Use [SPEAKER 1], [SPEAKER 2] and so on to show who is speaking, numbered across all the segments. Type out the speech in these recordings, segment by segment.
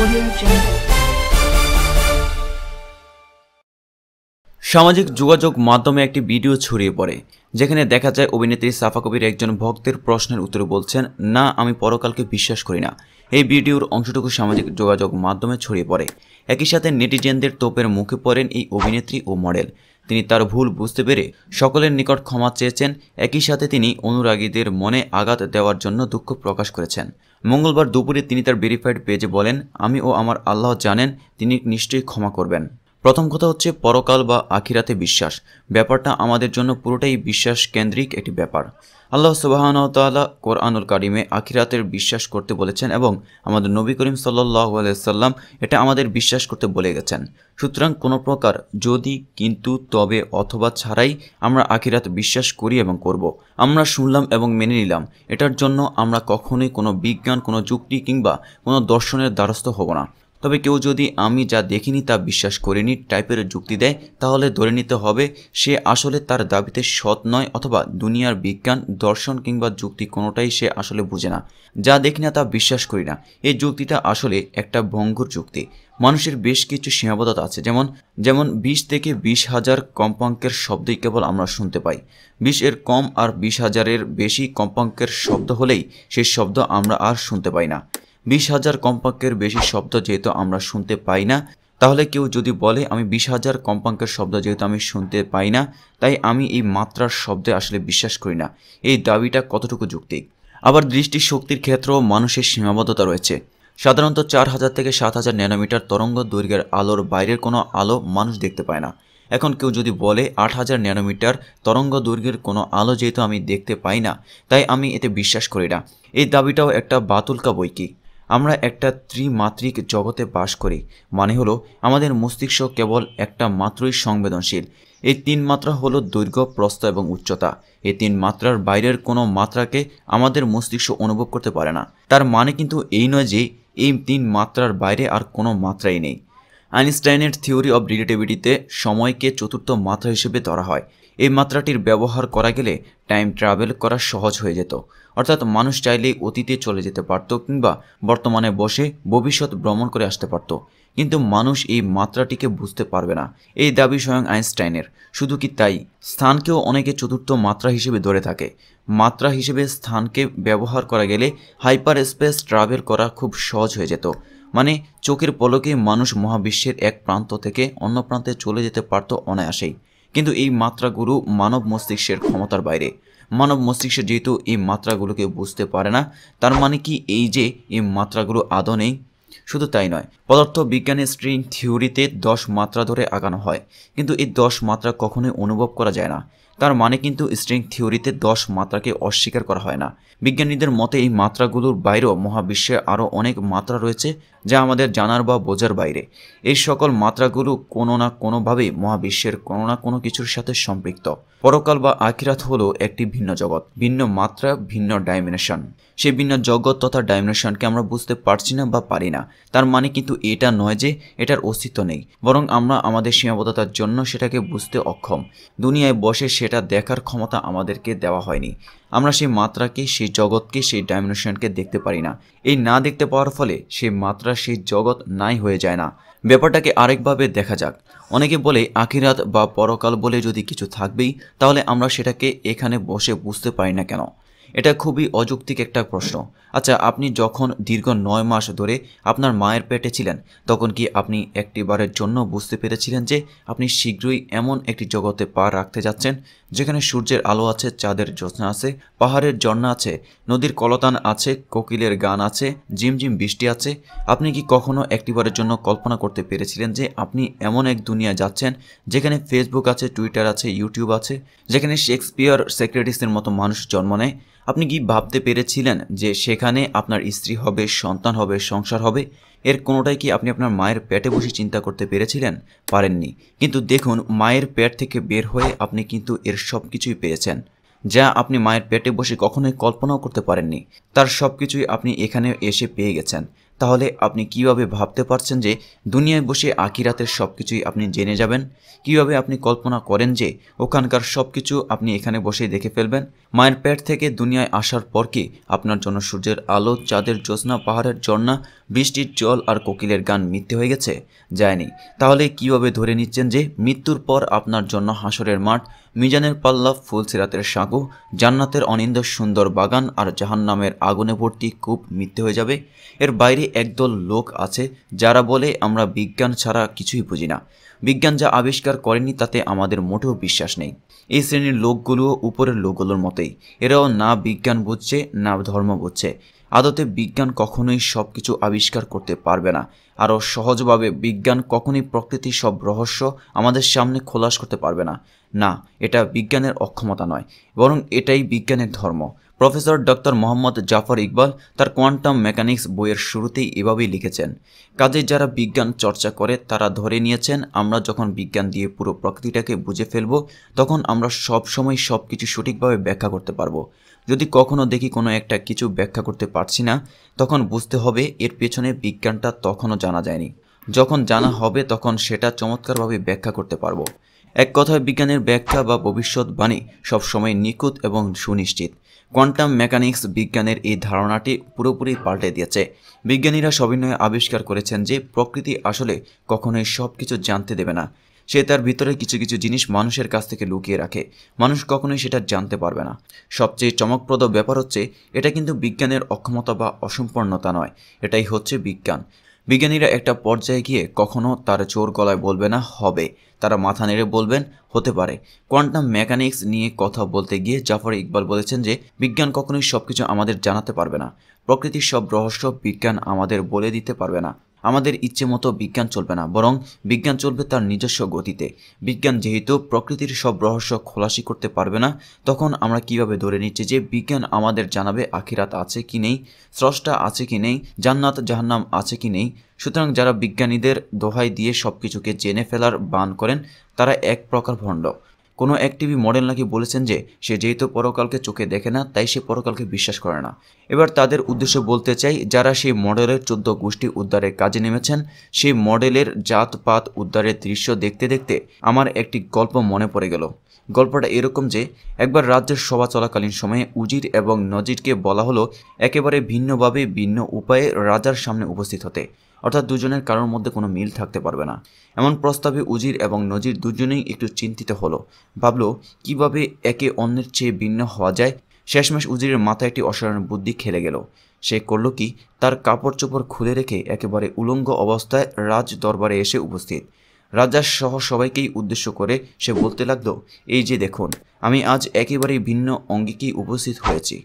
[SPEAKER 1] সামাজিক যোগাযোগ মাধ্যমে একটি ভিডিও ছড়িয়ে পড়ে যেখানে দেখা যায় অভিনেত্রী সাফা কবির একজন ভক্তের প্রশ্নের উত্তরে বলছেন, না আমি পরকালকে বিশ্বাস করি না। এই ভিডিওর অংশটুকু সামাজিক যোগাযোগ মাধ্যমে ছড়িয়ে পড়ে। একই সাথে নেটিজেনদের তোপের মুখে পড়েন এই অভিনেত্রী ও মডেল। তিনি তার ভুল বুঝতে পেরে সকলের নিকট ক্ষমা চেয়েছেন। একই সাথে তিনি অনুরাগীদের মনে আঘাত দেওয়ার জন্য দুঃখ প্রকাশ করেছেন। মঙ্গলবার দুপুরে তিনি তার ভেরিফাইড পেজে বলেন, আমি ও আমার আল্লাহ জানেন, তিনি নিশ্চয়ই ক্ষমা করবেন। প্রথম কথা হচ্ছে পরকাল বা আখিরাতে বিশ্বাস। ব্যাপারটা আমাদের জন্য পুরোটাই বিশ্বাস কেন্দ্রিক একটি ব্যাপার। আল্লাহ সুবহানাহু ওয়া তাআলা কোরআনুল কারিমে আখিরাতের বিশ্বাস করতে বলেছেন এবং আমাদের নবী করিম সাল্লাল্লাহু আলাইহি সাল্লাম এটা আমাদের বিশ্বাস করতে বলে গেছেন। সুতরাং কোনো প্রকার যদি, কিন্তু, তবে অথবা ছাড়াই আমরা আখিরাত বিশ্বাস করি এবং করব। আমরা শুনলাম এবং মেনে নিলাম, এটার জন্য আমরা কখনোই কোনো বিজ্ঞান, কোনো যুক্তি কিংবা কোনো দর্শনের দ্বারস্থ হব না। তবে কেউ যদি আমি যা দেখিনি তা বিশ্বাস করিনি টাইপের যুক্তি দেয়, তাহলে ধরে নিতে হবে সে আসলে তার দাবিতে সৎ নয়, অথবা দুনিয়ার বিজ্ঞান, দর্শন কিংবা যুক্তি কোনোটাই সে আসলে বুঝে না। যা দেখি না তা বিশ্বাস করি না, এই যুক্তিটা আসলে একটা ভঙ্গুর যুক্তি। মানুষের বেশ কিছু সীমাবদ্ধতা আছে, যেমন 20 থেকে 20,000 কম্পাঙ্কের শব্দই কেবল আমরা শুনতে পাই। 20 এর কম আর 20,000-এর বেশি কম্পাঙ্কের শব্দ হলেই সেই শব্দ আমরা আর শুনতে পাই না। 20,000 কম্পাঙ্কের বেশি শব্দ যেহেতু আমরা শুনতে পাই না, তাহলে কেউ যদি বলে আমি 20,000 কম্পাঙ্কের শব্দ যেহেতু আমি শুনতে পাই না, তাই আমি এই মাত্রার শব্দে আসলে বিশ্বাস করি না, এই দাবিটা কতটুকু যৌক্তিক? আবার দৃষ্টিশক্তির ক্ষেত্রেও মানুষের সীমাবদ্ধতা রয়েছে। সাধারণত 4,000 থেকে 7,000 ন্যানোমিটার তরঙ্গ দৈর্ঘ্যের আলোর বাইরের কোনো আলো মানুষ দেখতে পায় না। এখন কেউ যদি বলে 8,000 ন্যানোমিটার তরঙ্গ দৈর্ঘ্যের কোনো আলো যেহেতু আমি দেখতে পাই না, তাই আমি এতে বিশ্বাস করি না, এই দাবিটাও একটা বাতুলকা বৈকি। আমরা একটা ত্রিমাত্রিক জগতে বাস করি, মানে হলো আমাদের মস্তিষ্ক কেবল একটা মাত্রই সংবেদনশীল। এই 3 মাত্রা হলো দৈর্ঘ্য, প্রস্থ এবং উচ্চতা। এই 3 মাত্রার বাইরের কোনো মাত্রাকে আমাদের মস্তিষ্ক অনুভব করতে পারে না। তার মানে কিন্তু এই নয় যে এই 3 মাত্রার বাইরে আর কোনো মাত্রাই নেই। আইনস্টাইনের থিওরি অব রিলেটিভিটিতে সময়কে চতুর্থ মাত্রা হিসেবে ধরা হয়। এই মাত্রাটির ব্যবহার করা গেলে টাইম ট্রাভেল করা সহজ হয়ে যেত, অর্থাৎ মানুষ চাইলেই অতীতে চলে যেতে পারত কিংবা বর্তমানে বসে ভবিষ্যৎ ভ্রমণ করে আসতে পারত। কিন্তু মানুষ এই মাত্রাটিকে বুঝতে পারবে না, এই দাবি স্বয়ং আইনস্টাইনের। শুধু কি তাই, স্থানকেও অনেকে চতুর্থ মাত্রা হিসেবে ধরে থাকে। মাত্রা হিসেবে স্থানকে ব্যবহার করা গেলে হাইপার স্পেস ট্রাভেল করা খুব সহজ হয়ে যেত। মানে চোখের পলকে মানুষ মহাবিশ্বের এক প্রান্ত থেকে অন্য প্রান্তে চলে যেতে পারত অনায়াসেই। কিন্তু এই মাত্রাগুলো মানব মস্তিষ্কের ক্ষমতার বাইরে। মানব মস্তিষ্ক যেহেতু এই মাত্রাগুলোকে বুঝতে পারে না, তার মানে কি এই যে এই মাত্রাগুলো আদৌ নেই? শুধু তাই নয়, পদার্থ বিজ্ঞানের স্ট্রিং থিওরিতে 10 মাত্রা ধরে আগানো হয়, কিন্তু এই 10 মাত্রা কখনোই অনুভব করা যায় না। তার মানে কিন্তু স্ট্রিং থিওরিতে 10 মাত্রাকে অস্বীকার করা হয় না। বিজ্ঞানীদের মতে এই মাত্রাগুলোর বাইরেও মহাবিশ্বে আরও অনেক মাত্রা রয়েছে যা আমাদের জানার বা বোঝার বাইরে। এই সকল মাত্রাগুলো কোনো না কোনোভাবেই মহাবিশ্বের কোনো না কোনো কিছুর সাথে সম্পৃক্ত। পরকাল বা আখিরাত হলো একটি ভিন্ন জগৎ, ভিন্ন মাত্রা, ভিন্ন ডাইমেনশন। সেই ভিন্ন জগৎ তথা ডাইমেনশনকে আমরা বুঝতে পারছি না বা পারি না। তার মানে কিন্তু এটা নয় যে এটার অস্তিত্ব নেই, বরং আমরা আমাদের সীমাবদ্ধতার জন্য সেটাকে বুঝতে অক্ষম। দুনিয়ায় বসে সেটা দেখার ক্ষমতা আমাদেরকে দেওয়া হয়নি। আমরা সেই মাত্রাকে, সেই জগৎকে, সেই ডাইমেনশনকে দেখতে পারি না। এই না দেখতে পাওয়ার ফলে সেই মাত্রা, সেই জগৎ নাই হয়ে যায় না। ব্যাপারটাকে আরেকভাবে দেখা যাক। অনেকে বলে আখিরাত বা পরকাল বলে যদি কিছু থাকবেই, তাহলে আমরা সেটাকে এখানে বসে বুঝতে পারি না কেন? এটা খুবই অযৌক্তিক একটা প্রশ্ন। আচ্ছা, আপনি যখন দীর্ঘ 9 মাস ধরে আপনার মায়ের পেটে ছিলেন, তখন কি আপনি একটিবারের জন্য বুঝতে পেরেছিলেন যে আপনি শীঘ্রই এমন একটি জগতে পা রাখতে যাচ্ছেন যেখানে সূর্যের আলো আছে, চাঁদের জ্যোৎস্না আছে, পাহাড়ের ঝর্ণা আছে, নদীর কলতান আছে, কোকিলের গান আছে, ঝিমঝিম বৃষ্টি আছে? আপনি কি কখনো একটিবারের জন্য কল্পনা করতে পেরেছিলেন যে আপনি এমন এক দুনিয়ায় যাচ্ছেন যেখানে ফেসবুক আছে, টুইটার আছে, ইউটিউব আছে, যেখানে শেক্সপিয়ার, সক্রেটিসের মতো মানুষ জন্ম নেয়? আপনি কি ভাবতে পেরেছিলেন যে সেখানে আপনার স্ত্রী হবে, সন্তান হবে, সংসার হবে? এর কোনোটাই কি আপনি আপনার মায়ের পেটে বসে চিন্তা করতে পেরেছিলেন? পারেননি। কিন্তু দেখুন, মায়ের পেট থেকে বের হয়ে আপনি কিন্তু এর সব কিছুই পেয়েছেন, যা আপনি মায়ের পেটে বসে কখনোই কল্পনাও করতে পারেননি। তার সব কিছুই আপনি এখানে এসে পেয়ে গেছেন। তাহলে আপনি কিভাবে ভাবতে পারছেন যে দুনিয়ায় বসে আখিরাতের সব কিছুই আপনি জেনে যাবেন? কিভাবে আপনি কল্পনা করেন যে ওখানকার সব কিছু আপনি এখানে বসেই দেখে ফেলবেন? মায়ের পেট থেকে দুনিয়ায় আসার পর কি আপনার জন্য সূর্যের আলো, চাঁদের জ্যোৎস্না, পাহাড়ের ঝর্ণা, বৃষ্টির জল আর কোকিলের গান মিথ্যে হয়ে গেছে? যায়নি। তাহলে কিভাবে ধরে নিচ্ছেন যে মৃত্যুর পর আপনার জন্য হাসরের মাঠ, মিজানের পাল্লা, ফুলসিরাতের সাঁকো, জান্নাতের অনিন্দ্য সুন্দর বাগান আর জাহান্নামের আগুনে ভর্তি কূপ মিথ্যে হয়ে যাবে? এর বাইরে একদল লোক আছে যারা বলে আমরা বিজ্ঞান ছাড়া কিছুই বুঝি না, বিজ্ঞান যা আবিষ্কার করেনি তাতে আমাদের মোটেও বিশ্বাস নেই। এই শ্রেণীর লোকগুলোও উপরের লোকগুলোর মতোই, এরাও না বিজ্ঞান বুঝছে না ধর্ম বুঝছে। আদতে বিজ্ঞান কখনোই সব কিছু আবিষ্কার করতে পারবে না। আরও সহজভাবে বিজ্ঞান কখনোই প্রকৃতির সব রহস্য আমাদের সামনে খোলাস করতে পারবে না। না, এটা বিজ্ঞানের অক্ষমতা নয়, বরং এটাই বিজ্ঞানের ধর্ম। প্রফেসর ডক্টর মোহাম্মদ জাফর ইকবাল তার কোয়ান্টাম মেকানিক্স বইয়ের শুরুতেই এভাবেই লিখেছেন। কাজে যারা বিজ্ঞান চর্চা করে তারা ধরে নিয়েছেন আমরা যখন বিজ্ঞান দিয়ে পুরো প্রকৃতিটাকে বুঝে ফেলব, তখন আমরা সব সময় সব কিছু সঠিকভাবে ব্যাখ্যা করতে পারবো। যদি কখনো দেখি কোনো একটা কিছু ব্যাখ্যা করতে পারছি না, তখন বুঝতে হবে এর পেছনে বিজ্ঞানটা তখনও জানা যায়নি। যখন জানা হবে তখন সেটা চমৎকারভাবে ব্যাখ্যা করতে পারবো। এক কথায় বিজ্ঞানের ব্যাখ্যা বা ভবিষ্যৎবাণী সবসময় নিখুঁত এবং সুনিশ্চিত। কোয়ান্টাম মেকানিক্স বিজ্ঞানের এই ধারণাটি পুরোপুরি পাল্টে দিয়েছে। বিজ্ঞানীরা সবিনয়ে আবিষ্কার করেছেন যে প্রকৃতি আসলে কখনোই সব কিছু জানতে দেবে না। সে তার ভিতরে কিছু কিছু জিনিস মানুষের কাছ থেকে লুকিয়ে রাখে, মানুষ কখনোই সেটা জানতে পারবে না। সবচেয়ে চমকপ্রদ ব্যাপার হচ্ছে এটা কিন্তু বিজ্ঞানের অক্ষমতা বা অসম্পূর্ণতা নয়, এটাই হচ্ছে বিজ্ঞান। বিজ্ঞানীরা একটা পর্যায়ে গিয়ে কখনো তার জোর গলায় বলবে না হবে, তারা মাথা নেড়ে বলবেন হতে পারে। কোয়ান্টাম মেকানিক্স নিয়ে কথা বলতে গিয়ে জাফর ইকবাল বলেছেন যে বিজ্ঞান কখনোই সব কিছু আমাদের জানাতে পারবে না। প্রকৃতির সব রহস্য বিজ্ঞান আমাদের বলে দিতে পারবে না। আমাদের ইচ্ছে মতো বিজ্ঞান চলবে না, বরং বিজ্ঞান চলবে তার নিজস্ব গতিতে। বিজ্ঞান যেহেতু প্রকৃতির সব রহস্য খোলাসি করতে পারবে না, তখন আমরা কিভাবে ধরে নিচ্ছি যে বিজ্ঞান আমাদের জানাবে আখিরাত আছে কি নেই, স্রষ্টা আছে কি নেই, জান্নাত জাহান্নাম আছে কি নেই? সুতরাং যারা বিজ্ঞানীদের দোহাই দিয়ে সব কিছুকে জেনে ফেলার বান করেন তারা এক প্রকার ভণ্ড। কোনো এক টিভি মডেল নাকি বলেছেন যে সে যেহেতু পরকালকে চোখে দেখে না তাই সে পরকালকে বিশ্বাস করে না। এবার তাদের উদ্দেশ্যে বলতে চাই, যারা সেই মডেলের 14 গোষ্ঠী উদ্ধারের কাজে নেমেছেন, সেই মডেলের জাতপাত উদ্ধারের দৃশ্য দেখতে দেখতে আমার একটি গল্প মনে পড়ে গেল। গল্পটা এরকম যে একবার রাজ্যের সভা চলাকালীন সময়ে উজির এবং নজিরকে বলা হলো একেবারে ভিন্নভাবে ভিন্ন উপায়ে রাজার সামনে উপস্থিত হতে, অর্থাৎ দুজনের কারোর মধ্যে কোনো মিল থাকতে পারবে না। এমন প্রস্তাবে উজির এবং নজির দুজনেই একটু চিন্তিত হলো, ভাবলো কিভাবে একে অন্যের চেয়ে ভিন্ন হওয়া যায়। শেষমেশ উজিরের মাথায় একটি অসাধারণ বুদ্ধি খেলে গেল। সে করল কি, তার কাপড় চোপড় খুলে রেখে একেবারে উলঙ্গ অবস্থায় রাজ দরবারে এসে উপস্থিত। রাজার সহ সবাইকেই উদ্দেশ্য করে সে বলতে লাগলো, এই যে দেখুন, আমি আজ একেবারেই ভিন্ন অঙ্গিকেই উপস্থিত হয়েছি।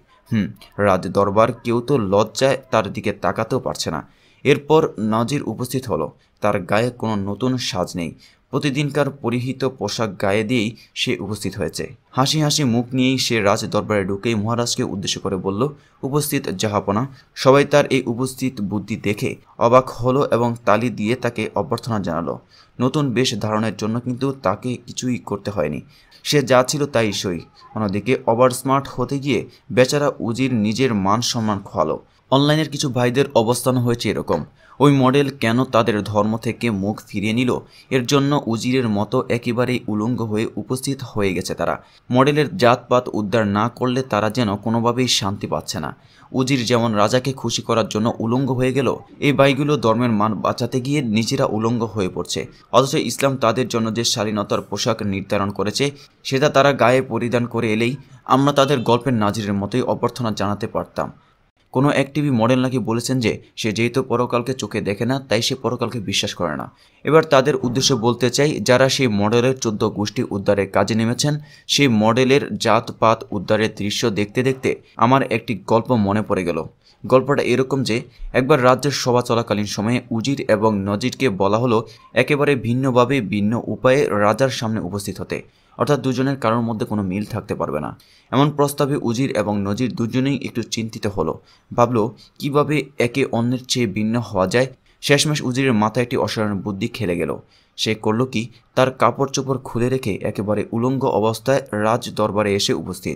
[SPEAKER 1] রাজ দরবার কেউ তো লজ্জায় তার দিকে তাকাতেও পারছে না। এরপর নাজির উপস্থিত হলো। তার গায়ে কোনো নতুন সাজ নেই, প্রতিদিনকার পরিহিত পোশাক গায়ে দিয়েই সে উপস্থিত হয়েছে। হাসি হাসি মুখ নিয়েই সে রাজ দরবারে ঢুকেই মহারাজকে উদ্দেশ্য করে বলল, উপস্থিত জাহাপনা। সবাই তার এই উপস্থিত বুদ্ধি দেখে অবাক হলো এবং তালি দিয়ে তাকে অভ্যর্থনা জানালো। নতুন বেশ ধারণের জন্য কিন্তু তাকে কিছুই করতে হয়নি, সে যা ছিল তাই সই। অন্যদিকে ওভার স্মার্ট হতে গিয়ে বেচারা উজির নিজের মান সম্মান খোয়ালো। অনলাইনের কিছু ভাইদের অবস্থান হয়েছে এরকম, ওই মডেল কেন তাদের ধর্ম থেকে মুখ ফিরিয়ে নিল, এর জন্য উজিরের মতো একেবারেই উলঙ্গ হয়ে উপস্থিত হয়ে গেছে তারা। মডেলের জাতপাত উদ্ধার না করলে তারা যেন কোনোভাবেই শান্তি পাচ্ছে না। উজির যেমন রাজাকে খুশি করার জন্য উলঙ্গ হয়ে গেল, এই ভাইগুলো ধর্মের মান বাঁচাতে গিয়ে নিজেরা উলঙ্গ হয়ে পড়ছে। অথচ ইসলাম তাদের জন্য যে শালীনতার পোশাক নির্ধারণ করেছে সেটা তারা গায়ে পরিধান করে এলেই আমরা তাদের গল্পের নাজিরের মতোই অভ্যর্থনা জানাতে পারতাম। কোনো এক টিভি মডেল নাকি বলেছেন যে সে যেহেতু পরকালকে চোখে দেখে না তাই সে পরকালকে বিশ্বাস করে না। এবার তাদের উদ্দেশ্যে বলতে চাই, যারা সেই মডেলের 14 গোষ্ঠী উদ্ধারের কাজে নেমেছেন, সেই মডেলের জাতপাত উদ্ধারের দৃশ্য দেখতে দেখতে আমার একটি গল্প মনে পড়ে গেল। গল্পটা এরকম যে একবার রাজ্যের সভা চলাকালীন সময়ে উজির এবং নজিরকে বলা হলো একেবারে ভিন্নভাবে ভিন্ন উপায়ে রাজার সামনে উপস্থিত হতে, অর্থাৎ দুজনের কারোর মধ্যে কোনো মিল থাকতে পারবে না। এমন প্রস্তাবে উজির এবং নজির দুজনেই একটু চিন্তিত হলো, ভাবলো কিভাবে একে অন্যের চেয়ে ভিন্ন হওয়া যায়। শেষমেশ উজিরের মাথায় একটি অসাধারণ বুদ্ধি খেলে গেল। সে করল কি, তার কাপড় চোপড় খুলে রেখে একেবারে উলঙ্গ অবস্থায় রাজ দরবারে এসে উপস্থিত।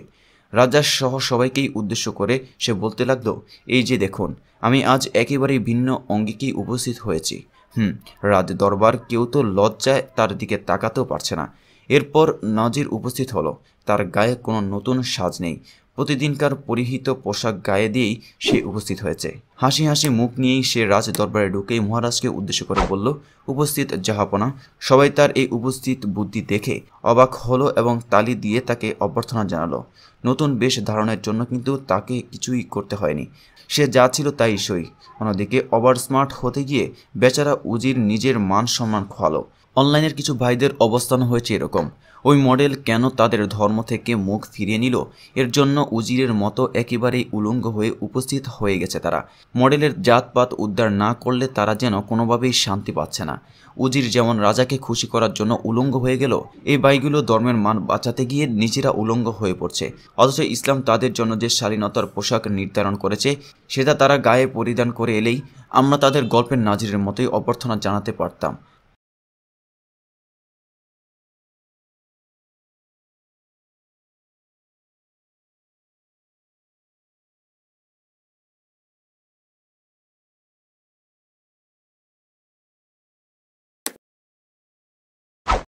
[SPEAKER 1] রাজা সহ সবাইকেই উদ্দেশ্য করে সে বলতে লাগলো, এই যে দেখুন, আমি আজ একেবারেই ভিন্ন অঙ্গিকেই উপস্থিত হয়েছি। রাজ দরবার কেউ তো লজ্জায় তার দিকে তাকাতেও পারছে না। এরপর নাজির উপস্থিত হলো। তার গায়ে কোনো নতুন সাজ নেই, প্রতিদিনকার পরিহিত পোশাক গায়ে দিয়েই সে উপস্থিত হয়েছে। হাসি হাসি মুখ নিয়েই সে রাজ দরবারে ঢুকেই মহারাজকে উদ্দেশ্য করে বলল, উপস্থিত জাহাপনা। সবাই তার এই উপস্থিত বুদ্ধি দেখে অবাক হলো এবং তালি দিয়ে তাকে অভ্যর্থনা জানালো। নতুন বেশ ধারণের জন্য কিন্তু তাকে কিছুই করতে হয়নি, সে যা ছিল তাই সই। অন্যদিকে ওভার স্মার্ট হতে গিয়ে বেচারা উজির নিজের মান সম্মান খোয়ালো। অনলাইনের কিছু ভাইদের অবস্থান হয়েছে এরকম। ওই মডেল কেন তাদের ধর্ম থেকে মুখ ফিরিয়ে নিল, এর জন্য উজিরের মতো একেবারেই উলঙ্গ হয়ে উপস্থিত হয়ে গেছে তারা। মডেলের জাতপাত উদ্ধার না করলে তারা যেন কোনোভাবেই শান্তি পাচ্ছে না। উজির যেমন রাজাকে খুশি করার জন্য উলঙ্গ হয়ে গেল, এই ভাইগুলো ধর্মের মান বাঁচাতে গিয়ে নিজেরা উলঙ্গ হয়ে পড়ছে। অথচ ইসলাম তাদের জন্য যে শালীনতার পোশাক নির্ধারণ করেছে, সেটা তারা গায়ে পরিধান করে এলেই আমরা তাদের গল্পের নাজিরের মতোই অভ্যর্থনা জানাতে পারতাম।